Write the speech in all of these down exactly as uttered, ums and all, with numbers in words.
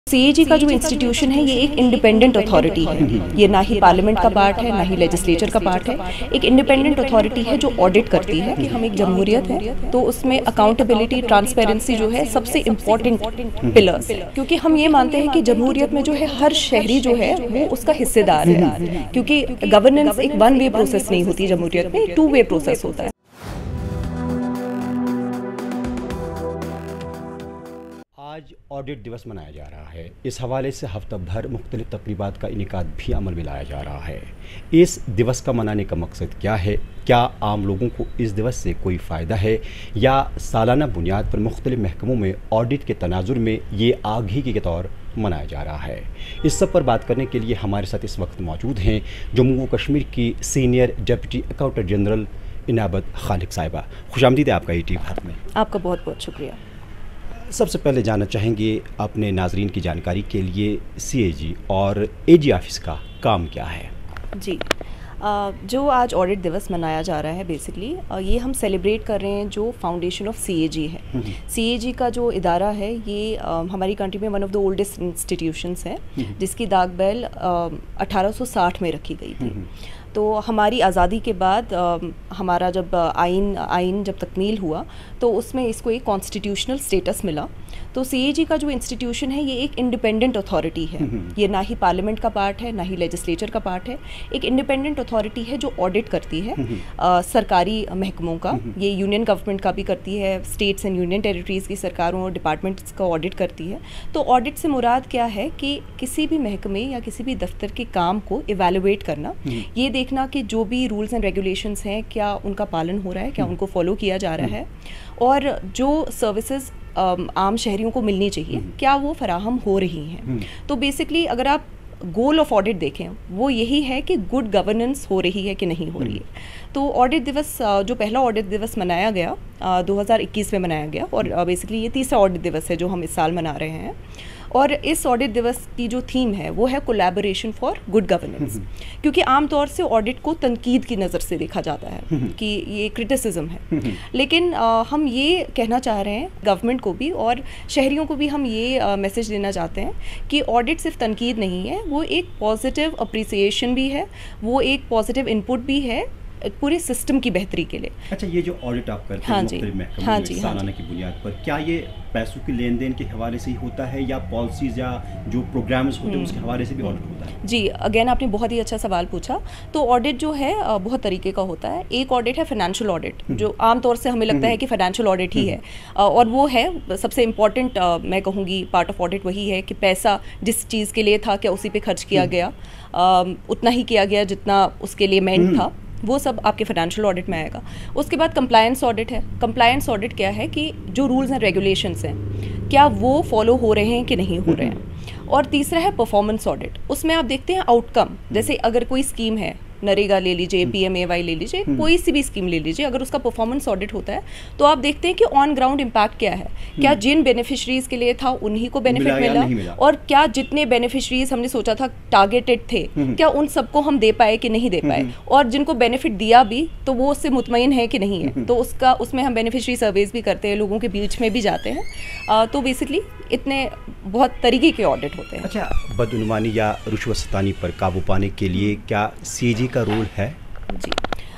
CAG का जो institution है ये एक इंडिपेंडेंट अथॉरिटी है। ये ना ही पार्लियामेंट का पार्ट है, ना ही लेजिस्लेचर का पार्ट है। एक इंडिपेंडेंट अथॉरिटी है जो ऑडिट करती है कि हम एक जमहूरियत है, तो उसमें अकाउंटेबिलिटी, ट्रांसपेरेंसी जो है सबसे इम्पोर्टेंट पिलर्स है। क्योंकि हम ये मानते हैं कि जमहूरियत में जो है हर शहरी जो है वो उसका हिस्सेदार है, क्योंकि गवर्नेंस एक वन वे प्रोसेस नहीं होती, जमहूरियत में टू वे प्रोसेस होता है। आज ऑडिट दिवस मनाया जा रहा है। इस हवाले से हफ्ता भर मुख्तलिफ तकरीबात का इनेकाद भी अमल में लाया जा रहा है। इस दिवस का मनाने का मकसद क्या है? क्या आम लोगों को इस दिवस से कोई फ़ायदा है, या सालाना बुनियाद पर मुख्तलिफ महकमों में ऑडिट के तनाजुर में ये आगही के तौर मनाया जा रहा है? इस सब पर बात करने के लिए हमारे साथ इस वक्त मौजूद हैं जम्मू व कश्मीर की senior deputy accountant general Inabat Khaliq साहिबा। खुशामदीद है आपका ई टी भारत में। आपका बहुत बहुत शुक्रिया। सबसे पहले जानना चाहेंगे अपने नाजरीन की जानकारी के लिए सीएजी और एजी ऑफिस का काम क्या है? जी, जो आज ऑडिट दिवस मनाया जा रहा है, बेसिकली ये हम सेलिब्रेट कर रहे हैं जो फाउंडेशन ऑफ सीएजी है। सीएजी का जो इदारा है ये हमारी कंट्री में one of the oldest institutions है, जिसकी दाग बैल अठारह सौ साठ में रखी गई थी। तो हमारी आज़ादी के बाद आ, हमारा जब आइन आइन जब तकमील हुआ तो उसमें इसको एक कॉन्स्टिट्यूशनल स्टेटस मिला। तो सीएजी का जो इंस्टीट्यूशन है ये एक इंडिपेंडेंट अथॉरिटी है। ये ना ही पार्लियामेंट का पार्ट है, ना ही लेजिस्लेचर का पार्ट है। एक इंडिपेंडेंट अथॉरिटी है जो ऑडिट करती है आ, सरकारी महकमों का। ये यूनियन गवर्नमेंट का भी करती है, स्टेट्स एंड यूनियन टेरिटरीज़ की सरकारों और डिपार्टमेंट्स का ऑडिट करती है। तो ऑडिट से मुराद क्या है कि किसी भी महकमे या किसी भी दफ्तर के काम को इवेलुएट करना, ये देखना कि जो भी रूल्स एंड रेगुलेशंस हैं क्या उनका पालन हो रहा है, क्या उनको फॉलो किया जा रहा है, और जो सर्विसेज आम शहरियों को मिलनी चाहिए क्या वो फराहम हो रही हैं। तो बेसिकली अगर आप गोल ऑफ ऑडिट देखें वो यही है कि गुड गवर्नेंस हो रही है कि नहीं हो रही है। तो ऑडिट दिवस, जो पहला ऑडिट दिवस मनाया गया दो हज़ार इक्कीस में मनाया गया, और बेसिकली ये तीसरा ऑडिट दिवस है जो हम इस साल मना रहे हैं। और इस ऑडिट दिवस की जो थीम है वो है कोलैबोरेशन फॉर गुड गवर्नेंस, क्योंकि आमतौर से ऑडिट को तनकीद की नज़र से देखा जाता है कि ये क्रिटिसिज्म है, लेकिन आ, हम ये कहना चाह रहे हैं गवर्नमेंट को भी और शहरियों को भी हम ये मैसेज देना चाहते हैं कि ऑडिट सिर्फ तनकीद नहीं है, वो एक पॉजिटिव अप्रिसिएशन भी है, वो एक पॉजिटिव इनपुट भी है पूरे सिस्टम की बेहतरी के लिए। अच्छा, ये जो ऑडिट आप करते हैं हाँ जी, हाँ जी, सालाना की बुनियाद पर, क्या ये पैसों के लेन देन के हवाले से ही होता है या पॉलिसीज या जो प्रोग्राम्स होते हैं उसके हवाले से भी ऑडिट होता है? जी, अगेन आपने बहुत ही अच्छा सवाल पूछा। तो ऑडिट जो है बहुत तरीके का होता है। एक ऑडिट है फाइनेंशियल ऑडिट, जो आमतौर से हमें लगता है कि फाइनेंशियल ऑडिट ही है, और वो है सबसे इम्पॉर्टेंट, मैं कहूँगी पार्ट ऑफ ऑडिट वही है कि पैसा जिस चीज़ के लिए था क्या उसी पे खर्च किया गया, उतना ही किया गया जितना उसके लिए मेंट था, वो सब आपके फाइनेंशियल ऑडिट में आएगा। उसके बाद कंप्लायंस ऑडिट है। कंप्लायंस ऑडिट क्या है कि जो रूल्स एंड रेगुलेशंस हैं क्या वो फॉलो हो रहे हैं कि नहीं हो रहे हैं। और तीसरा है परफॉर्मेंस ऑडिट। उसमें आप देखते हैं आउटकम, जैसे अगर कोई स्कीम है, नरेगा ले लीजिए, पीएमएवाई ले लीजिए, कोई सी भी स्कीम ले लीजिए, अगर उसका परफॉर्मेंस ऑडिट होता है तो आप देखते हैं कि ऑन ग्राउंड इम्पैक्ट क्या है, क्या जिन बेनिफिशरीज के लिए था उन्हीं को बेनिफिट मिला, मिला और क्या जितने बेनिफिशरीज हमने सोचा था टारगेटेड थे क्या उन सबको हम दे पाए कि नहीं दे पाए, और जिनको बेनिफिट दिया भी तो वो उससे मुतमईन है कि नहीं है। तो उसका उसमें हम बेनिफिशरी सर्वेज भी करते हैं, लोगों के बीच में भी जाते हैं। आ, तो बेसिकली इतने बहुत तरीके के ऑडिट होते हैं। अच्छा, बदउनवानी या रुश्वतस्तानी पर काबू पाने के लिए क्या सीएजी का रोल है? जी,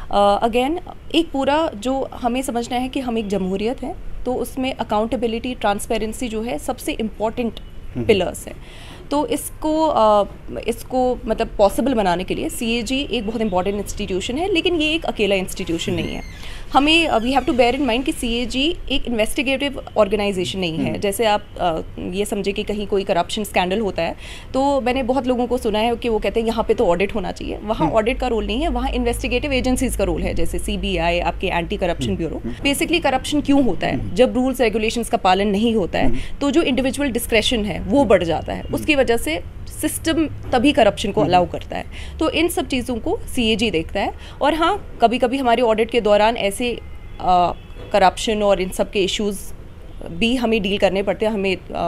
अगेन uh, एक पूरा जो हमें समझना है कि हम एक जमहूरियत है, तो उसमें अकाउंटेबिलिटी, ट्रांसपेरेंसी जो है सबसे इम्पॉर्टेंट पिलर्स है। तो इसको uh, इसको मतलब पॉसिबल बनाने के लिए सीएजी एक बहुत इंपॉर्टेंट इंस्टीट्यूशन है, लेकिन ये एक अकेला इंस्टीट्यूशन नहीं है। हमें we have to bear in mind कि सीएजी एक इन्वेस्टिगेटिव ऑर्गेनाइजेशन नहीं है। जैसे आप uh, ये समझे कि कहीं कोई करप्शन स्कैंडल होता है तो मैंने बहुत लोगों को सुना है कि वो कहते हैं यहाँ पे तो ऑडिट होना चाहिए। वहाँ ऑडिट का रोल नहीं है, वहाँ इन्वेस्टिगेटिव एजेंसीज का रोल है, जैसे सीबीआई, आपके anti corruption bureau. Basically corruption क्यों होता है? जब रूल्स रेगुलेशंस का पालन नहीं होता है तो जो इंडिविजुअल डिस्क्रेशन है वो बढ़ जाता है, उसकी वजह से सिस्टम तभी करप्शन को अलाउ करता है। तो इन सब चीज़ों को सीएजी देखता है। और हाँ, कभी कभी हमारे ऑडिट के दौरान ऐसे करप्शन और इन सब के इश्यूज़ भी हमें डील करने पड़ते हैं। हमें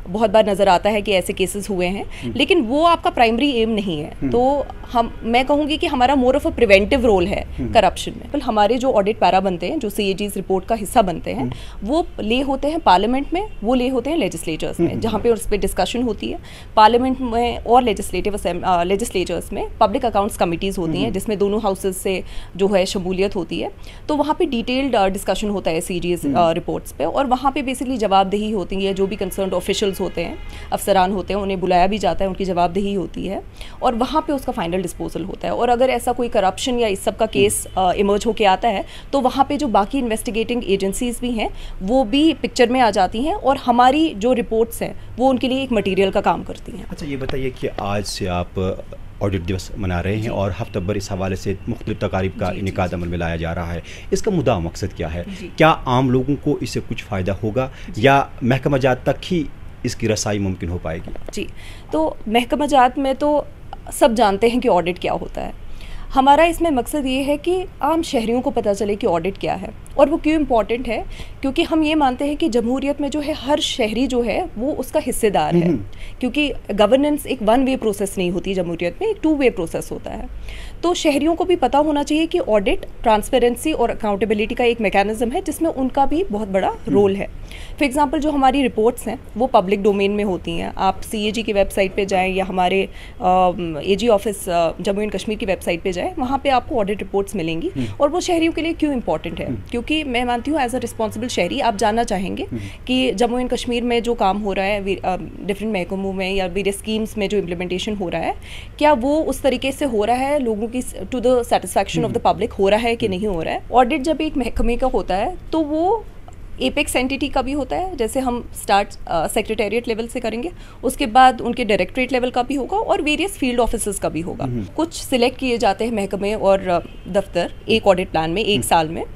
बहुत बार नज़र आता है कि ऐसे केसेस हुए हैं, लेकिन वो आपका प्राइमरी एम नहीं है। तो हम मैं कहूँगी कि हमारा more of a preventive role है करप्शन में। तो हमारे जो ऑडिट पैरा बनते हैं, जो सीएजीज रिपोर्ट का हिस्सा बनते हैं, वो ले होते हैं पार्लियामेंट में, वो ले होते हैं लेजिस्लेचर्स में, जहाँ पे उस पर डिस्कशन होती है। पार्लियामेंट में और लेजिस्लेटिव लेजिस्लेचर्स में पब्लिक अकाउंट्स कमिटीज़ होती हैं, जिसमें दोनों हाउसेज से जो है शमूलियत होती है। तो वहाँ पे डिटेल्ड डिस्कशन होता है सीजीज रिपोर्ट्स पे, और वहाँ पे बेसिकली जवाबदेही होती है। जो भी कंसर्न्ड ऑफिशियल्स होते हैं, अफसरान होते हैं, उन्हें बुलाया भी जाता है, उनकी जवाबदेही होती है, और वहाँ पे उसका फाइनल डिस्पोजल होता है। और अगर ऐसा कोई करप्शन या इस सब का केस इमर्ज होके आता है, तो वहाँ पे जो बाकी इन्वेस्टिगेटिंग एजेंसीज भी हैं, वो भी पिक्चर में आ जाती हैं, और हमारी जो रिपोर्ट्स हैं वो उनके लिए एक मटीरियल का काम करती हैं। अच्छा, ये बताइए कि आज से आप ऑडिट दिवस मना रहे हैं और हफ्ता भर इस हवाले से मुख्तलिफ तकारीब का इनेकाद अमल में लाया जा रहा है। इसका मुद्दा मकसद क्या है? क्या आम लोगों को इससे कुछ फ़ायदा होगा या महकमा जात तक ही इसकी रसाई मुमकिन हो पाएगी? जी, तो महकमा जात में तो सब जानते हैं कि ऑडिट क्या होता है। हमारा इसमें मकसद ये है कि आम शहरियों को पता चले कि ऑडिट क्या है और वो क्यों इम्पॉर्टेंट है, क्योंकि हम ये मानते हैं कि जमहूरियत में जो है हर शहरी जो है वो उसका हिस्सेदार है, क्योंकि गवर्नेंस एक वन वे प्रोसेस नहीं होती जमहूरियत में, एक टू वे प्रोसेस होता है। तो शहरियों को भी पता होना चाहिए कि ऑडिट ट्रांसपेरेंसी और अकाउंटेबिलिटी का एक मैकेनिज्म है, जिसमें उनका भी बहुत बड़ा रोल है। फॉर एग्जांपल, जो हमारी रिपोर्ट्स हैं वो पब्लिक डोमेन में होती हैं। आप सीएजी की वेबसाइट पे जाएं या हमारे AG office Jammu and Kashmir की वेबसाइट पे जाएं, वहाँ पे आपको ऑडिट रिपोर्ट्स मिलेंगी। और वो शहरियों के लिए क्यों इंपॉर्टेंट है, क्योंकि मैं मानती हूँ एज अ रिस्पॉन्सिबल शहरी आप जानना चाहेंगे कि जम्मू एंड कश्मीर में जो काम हो रहा है डिफरेंट महकमों में या वेरियस स्कीम्स में जो इम्प्लीमेंटेशन हो रहा है, क्या वो उस तरीके से हो रहा है, लोगों की to the satisfaction of the public हो रहा है कि नहीं हो रहा है। ऑडिट जब एक महकमे का होता है तो वो एपेक्स एंटिटी का भी होता है, जैसे हम स्टार्ट सेक्रेटेरिएट लेवल से करेंगे, उसके बाद उनके डायरेक्टरेट लेवल का भी होगा और वेरियस फील्ड ऑफिसर्स का भी होगा। कुछ सिलेक्ट किए जाते हैं महकमे और दफ्तर एक ऑडिट प्लान में एक साल में,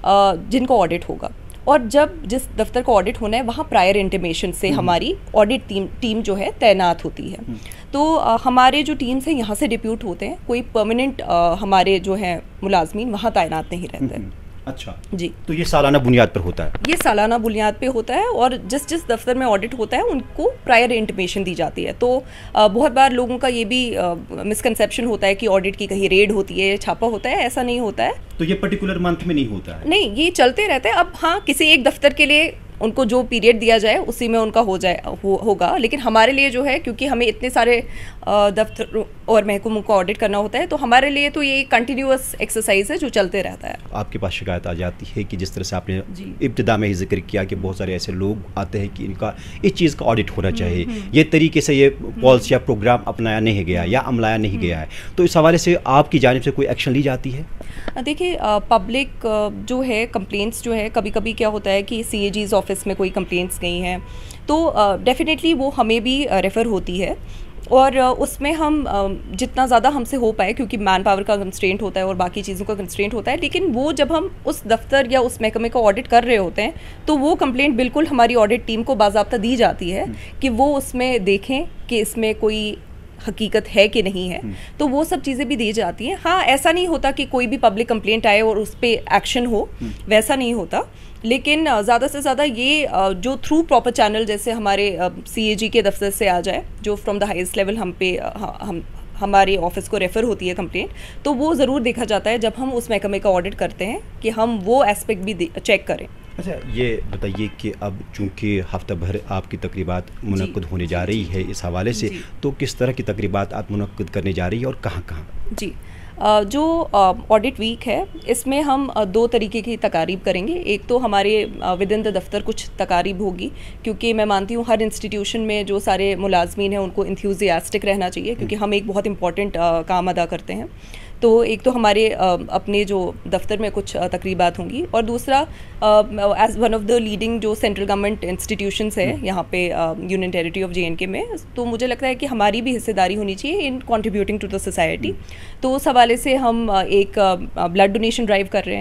जिनको ऑडिट होगा। और जब जिस दफ्तर को ऑडिट होना है वहाँ प्रायर इंटीमेशन से हमारी ऑडिट टीम टीम जो है तैनात होती है। तो आ, हमारे जो टीम्स हैं यहाँ से डिप्यूट होते हैं, कोई परमानेंट हमारे जो हैं मुलाजमीन वहाँ तैनात नहीं रहते हैं। अच्छा जी, तो ये सालाना बुनियाद पर होता है? ये सालाना बुनियाद पे होता है, और जिस जिस दफ्तर में ऑडिट होता है उनको प्रायर इंटीमेशन दी जाती है। तो आ, बहुत बार लोगों का ये भी मिसकंसेप्शन होता है कि ऑडिट की कहीं रेड होती है, छापा होता है, ऐसा नहीं होता है। तो ये पर्टिकुलर मंथ में नहीं होता है? नहीं, ये चलते रहता है। अब हाँ, किसी एक दफ्तर के लिए उनको जो पीरियड दिया जाए उसी में उनका हो जाए हो, होगा, लेकिन हमारे लिए जो है, क्योंकि हमें इतने सारे दफ्तर और महकमों को ऑडिट करना होता है, तो हमारे लिए तो ये कंटिन्यूअस एक्सरसाइज है जो चलते रहता है। आपके पास शिकायत आ जाती है कि जिस तरह से आपने इब्तिदा में ही जिक्र किया कि बहुत सारे ऐसे लोग आते हैं कि इनका इस चीज़ का ऑडिट होना चाहिए, ये तरीके से ये पॉलिसी या प्रोग्राम अपनाया नहीं गया या अमलाया नहीं गया है, तो इस हवाले से आपकी जानिब से कोई एक्शन ली जाती है? देखिए, पब्लिक जो है कंप्लेंट्स जो है, कभी कभी क्या होता है कि सीएजीज ऑफिस में कोई कंप्लेंट्स गई हैं तो डेफिनेटली वो हमें भी रेफ़र होती है, और उसमें हम जितना ज़्यादा हमसे हो पाए, क्योंकि मैन पावर का कंस्ट्रेंट होता है और बाकी चीज़ों का कंस्ट्रेंट होता है, लेकिन वो जब हम उस दफ्तर या उस महकमे को ऑडिट कर रहे होते हैं तो वो कंप्लेंट बिल्कुल हमारी ऑडिट टीम को बाज़ाब्ता दी जाती है कि वो उसमें देखें कि इसमें कोई हकीकत है कि नहीं है, तो वो सब चीज़ें भी दी जाती हैं। हाँ, ऐसा नहीं होता कि कोई भी पब्लिक कंप्लेंट आए और उस पर एक्शन हो, वैसा नहीं होता, लेकिन ज़्यादा से ज़्यादा ये जो थ्रू प्रॉपर चैनल, जैसे हमारे सीएजी के दफ्तर से आ जाए, जो फ्रॉम द हाईएस्ट लेवल हम पे हम हमारे ऑफिस को रेफ़र होती है कंप्लेंट, तो वो ज़रूर देखा जाता है जब हम उस महकमे का ऑडिट करते हैं कि हम वो एस्पेक्ट भी चेक करें। अच्छा, ये बताइए कि अब चूँकि हफ्ता भर आपकी तकरीबात मुनक्किद होने जा रही है, इस हवाले से तो किस तरह की तकरीबात आप मुनक्किद करने जा रही है और कहाँ कहाँ? जी, जो ऑडिट वीक है इसमें हम दो तरीके की तकारीब करेंगे। एक तो हमारे विद इन द दफ्तर कुछ तकारीब होगी, क्योंकि मैं मानती हूँ हर इंस्टीट्यूशन में जो सारे मुलाजमीन हैं उनको इंथ्यूजियास्टिक रहना चाहिए, क्योंकि हम एक बहुत इंपॉर्टेंट काम अदा करते हैं। तो एक तो हमारे अपने जो दफ्तर में कुछ तकरीबात होंगी, और दूसरा as one of the leading जो सेंट्रल गवर्नमेंट इंस्टीट्यूशंस है यहाँ पे union territory of J and K में, तो मुझे लगता है कि हमारी भी हिस्सेदारी होनी चाहिए in contributing to the society. तो उस हवाले से हम एक ब्लड डोनेशन ड्राइव कर रहे हैं,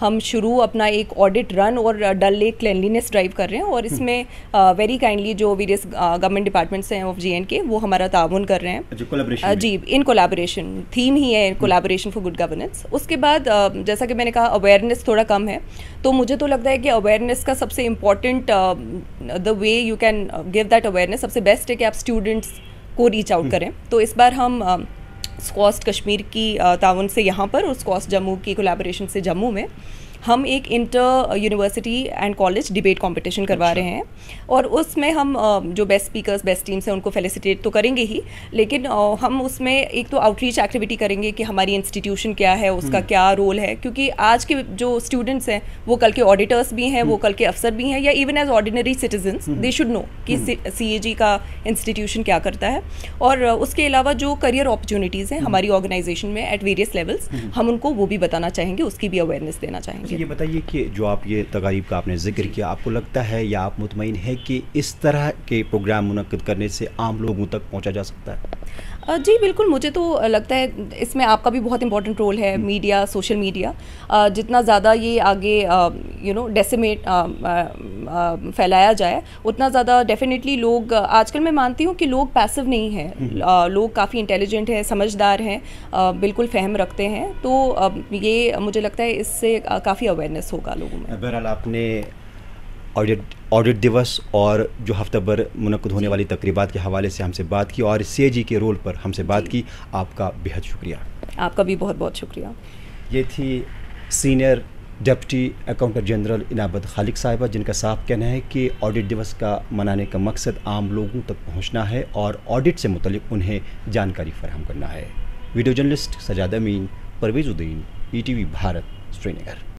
हम शुरू अपना एक ऑडिट रन और डल लेक क्लिनलीनेस ड्राइव कर रहे हैं, और इसमें वेरी काइंडली जो वेरियस गवर्नमेंट डिपार्टमेंट्स हैं ऑफ जे एंड के वो हमारा ताउन कर रहे हैं। कोलैबोरेशन जी, इन कोलैबोरेशन, थीम ही है कोलैबोरेशन फॉर गुड गवर्नेंस। उसके बाद जैसा कि मैंने कहा अवेयरनेस थोड़ा कम है, तो मुझे तो लगता है कि अवेयरनेस का सबसे important the way you can give that awareness, सबसे बेस्ट है कि आप स्टूडेंट्स को रीच आउट करें। तो इस बार हम स्कॉस्ट कश्मीर की ताउन से यहाँ पर और स्कॉस्ट जम्मू की कोलैबोरेशन से जम्मू में हम एक inter university and college debate competition करवा अच्छा। रहे हैं, और उसमें हम जो बेस्ट स्पीकर्स, बेस्ट टीम्स हैं उनको फेलिसिटेट तो करेंगे ही, लेकिन हम उसमें एक तो आउटरीच एक्टिविटी करेंगे कि हमारी इंस्टीट्यूशन क्या है, उसका क्या रोल है, क्योंकि आज के जो स्टूडेंट्स हैं वो कल के ऑडिटर्स भी हैं, वो कल के अफसर भी हैं, या even as ordinary citizens they should know कि सी ए जी का इंस्टीट्यूशन क्या करता है। और उसके अलावा जो करियर अपॉर्चुनिटीज़ हैं हमारी ऑर्गेनाइजेशन में एट वेरियस लेवल्स, हम उनको वो भी बताना चाहेंगे, उसकी भी अवेयरनेस देना चाहेंगे। ये बताइए कि जो आप ये तकारीब का आपने जिक्र किया, आपको लगता है या आप मुतमईन है कि इस तरह के प्रोग्राम मुनक्किद करने से आम लोगों तक पहुंचा जा सकता है? जी बिल्कुल, मुझे तो लगता है इसमें आपका भी बहुत इंपॉर्टेंट रोल है, मीडिया, सोशल मीडिया। जितना ज़्यादा ये आगे यू नो डेसिमेट फैलाया जाए, उतना ज़्यादा डेफिनेटली लोग, आजकल मैं मानती हूँ कि लोग पैसिव नहीं हैं, लोग काफ़ी इंटेलिजेंट हैं, समझदार हैं, बिल्कुल फहम रखते हैं। तो ये मुझे लगता है इससे काफ़ी अवेयरनेस होगा लोगों में। बहरहाल आपने ऑडिट ऑडिट दिवस और जो हफ्ता भर मुनक्किद होने वाली तकरीबात के हवाले से हमसे बात की और सी ए जी के रोल पर हमसे बात की, आपका बेहद शुक्रिया। आपका भी बहुत बहुत शुक्रिया। ये थी senior deputy accountant general Inabat Khaliq साहिबा, जिनका साफ कहना है कि ऑडिट दिवस का मनाने का मकसद आम लोगों तक पहुँचना है और ऑडिट से मुतल्लिक उन्हें जानकारी फराहम करना है। Video journalist Sajad Amin, Parvez Uddin, E T V Bharat, Srinagar.